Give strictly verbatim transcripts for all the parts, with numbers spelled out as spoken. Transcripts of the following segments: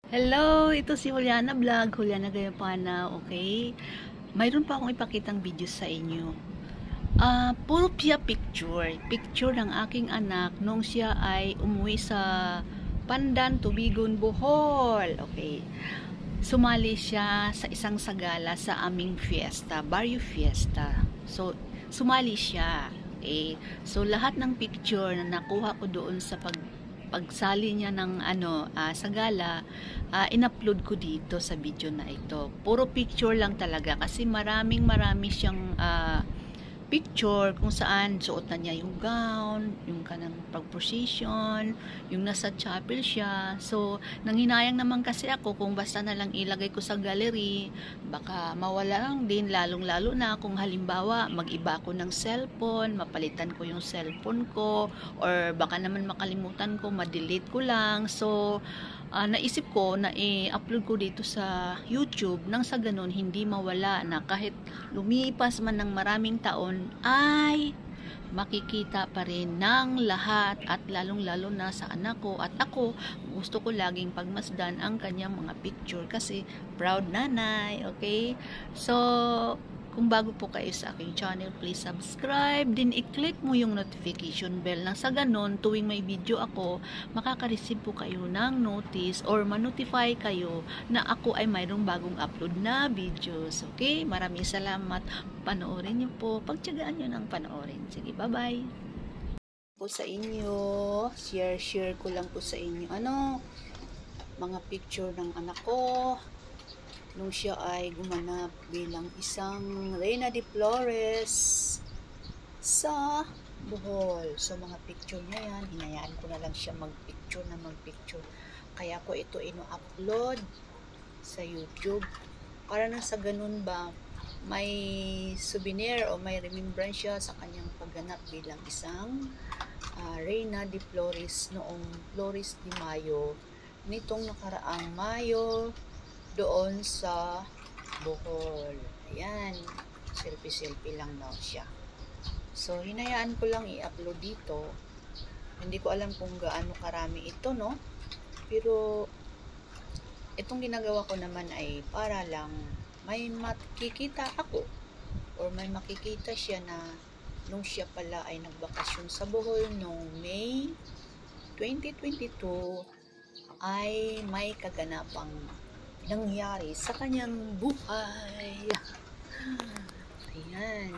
Hello, ito si Juliana Vlog, Juliana Gayapana, okay? Mayroon pa akong ipakitang video sa inyo. Ah, uh, puro siya picture. Picture ng aking anak nung siya ay umuwi sa Pandan, Tubigon, Bohol. Okay. Sumali siya sa isang sagala sa aming fiesta, Barrio Fiesta. So, sumali siya. Okay. So, lahat ng picture na nakuha ko doon sa pag pagsali niya ng ano uh, sa gala, uh, in-upload ko dito sa video na ito. Puro picture lang talaga kasi maraming marami siyang uh, picture kung saan suot na niya yung gown, yung kanang pag-procession, yung nasa chapel siya. So, nanghinayang naman kasi ako kung basta na lang ilagay ko sa gallery, baka mawala lang din, lalong-lalo na kung halimbawa mag-iba ako ng cellphone, mapalitan ko yung cellphone ko, or baka naman makalimutan ko, ma-delete ko lang. So, Uh, naisip ko na i-upload ko dito sa YouTube nang sa ganun hindi mawala na kahit lumipas man ng maraming taon ay makikita pa rin ng lahat at lalong lalo na sa anak ko at ako. Gusto ko laging pagmasdan ang kanyang mga picture kasi proud nanay. Okay, so kung bago po kayo sa aking channel, please subscribe, din i-click mo yung notification bell nang sa ganon tuwing may video ako, makaka-receive po kayo ng notice or ma-notify kayo na ako ay mayroong bagong upload na videos. Okay, maraming salamat, panoorin niyo po, pagtiyagaan niyo ng panoorin. Sige, bye bye po sa inyo, share share ko lang po sa inyo ano, mga picture ng anak ko nung siya ay gumanap bilang isang Reyna de Flores sa Bohol. So, mga picture niya yan, hinayaan ko na lang siya magpicture na magpicture. Kaya ko ito ino-upload sa YouTube. Para na sa ganun ba, may souvenir o may remembrance siya sa kanyang pagganap bilang isang uh, Reyna de Flores noong Flores de Mayo, nitong nakaraang Mayo, doon sa Bohol. Ayan, selfie-selfie lang daw siya. So, hinayaan ko lang i-upload dito. Hindi ko alam kung gaano karami ito, no? Pero, itong ginagawa ko naman ay para lang may makikita ako or may makikita siya na nung siya pala ay nagbakasyon sa Bohol noong May twenty twenty-two ay may kaganapang nangyari sa kanyang buhay. Ayan.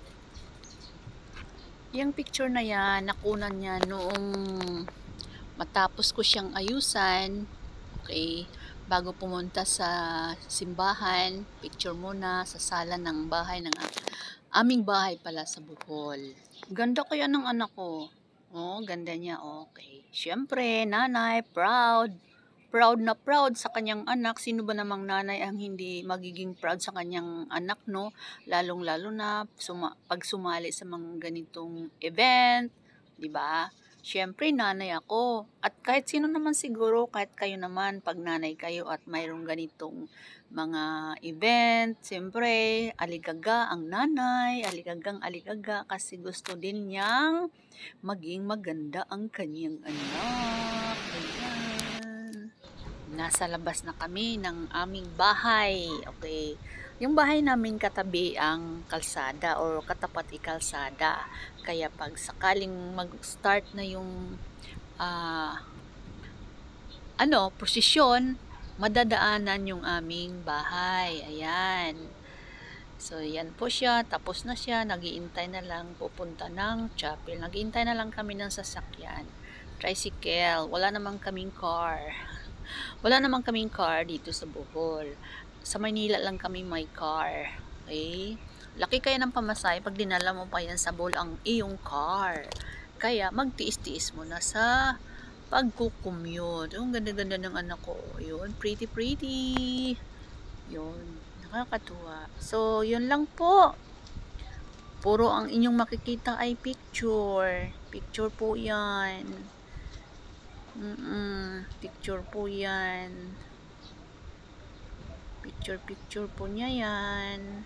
Yung picture na yan, nakunan niya noong matapos ko siyang ayusan. Okay. Bago pumunta sa simbahan, picture muna sa sala ng bahay ng aming bahay pala sa Bohol. Ganda kaya ng anak ko. Oh, ganda niya. Okay. Siyempre, nanay, proud. Proud na proud sa kanyang anak. Sino ba namang nanay ang hindi magiging proud sa kanyang anak, no? Lalong-lalo na suma pag sumali sa mga ganitong event, 'di ba? Siyempre, nanay ako. At kahit sino naman siguro, kahit kayo naman, pag nanay kayo at mayroong ganitong mga event, siyempre, aligaga ang nanay, aligagang aligaga kasi gusto din niyang maging maganda ang kanyang anak. Ayan. Nasa labas na kami ng aming bahay. Okay. Yung bahay namin katabi ang kalsada or katapat ikalsada. Kaya pag sakaling mag-start na yung uh, ano, prosesyon, madadaanan yung aming bahay. Ayan. So, yan po siya. Tapos na siya. Nagiintay na lang pupunta ng chapel. Nagiintay na lang kami ng sasakyan. Tricycle. Wala namang kaming car. Wala naman kaming car dito sa Bohol. Sa Maynila lang kami may car. Okay? Laki kaya ng pamasahe pag dinala mo pa yan sa Bohol ang iyong car. Kaya magtiis-tiis mo na sa pagkukumute. Yung ganda-ganda ng anak ko. Yun, pretty pretty. Yun, nakakatuwa. So, yun lang po. Puro ang inyong makikita ay picture. Picture po yan. Mm-mm, picture po yan. Picture picture po niya yan.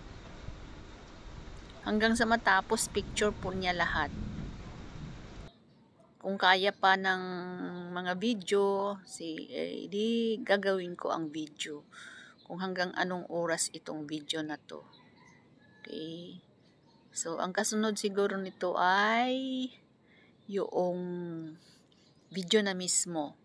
Hanggang sa matapos picture po niya lahat. kung kaya pa ng mga video, si, eh, di gagawin ko ang video. Kung hanggang anong oras itong video na to. Okay. So, ang kasunod siguro nito ay yung video na mismo.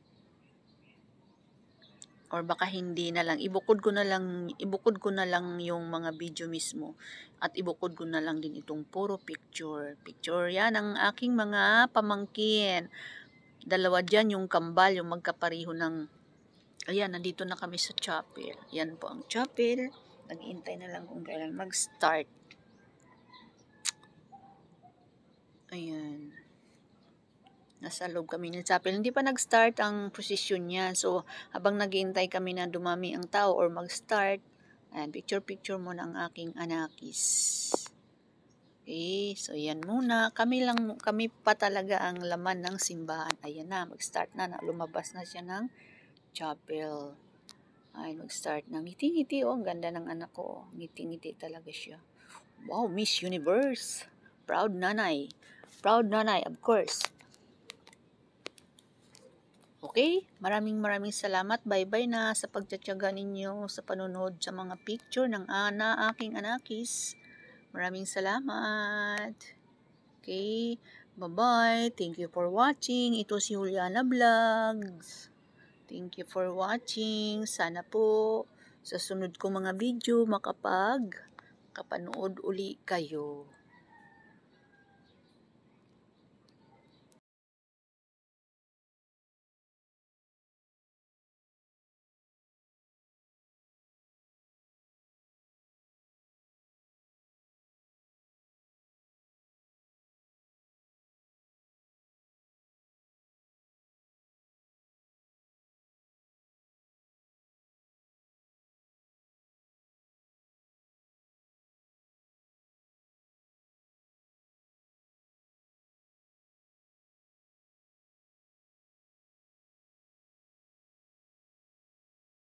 Or baka hindi na lang, ibukod ko na lang, ibukod ko na lang yung mga video mismo at ibukod ko na lang din itong puro picture. Picture yan ang aking mga pamangkin. Dalawa dyan yung kambal, yung magkapariho ng, ayan, nandito na kami sa chapel. Yan po ang chapel. Nag-iintay na lang kung kailan mag-start. Ayan. Nasa loob kami ng chapel. Hindi pa nag-start ang prosesyon niya. So, habang naghihintay kami na dumami ang tao or mag-start, ayan, picture-picture muna ang aking anakis. Okay, so yan muna. Kami lang, kami pa talaga ang laman ng simbahan. Ayan na, mag-start na, na. Lumabas na siya ng chapel. Ay, mag-start na. Ngiti-ngiti, oh, ang ganda ng anak ko. Ngiti-ngiti talaga siya. Wow, Miss Universe. Proud nanay. Proud nanay, of course. Okay, maraming maraming salamat. Bye-bye na sa pagtsatsaga ninyo sa panonood sa mga picture ng ana aking anakis. Maraming salamat. Okay, bye-bye. Thank you for watching. Ito si Juliana Vlogs. Thank you for watching. Sana po sa sunod ko mga video makapag kapanood uli kayo.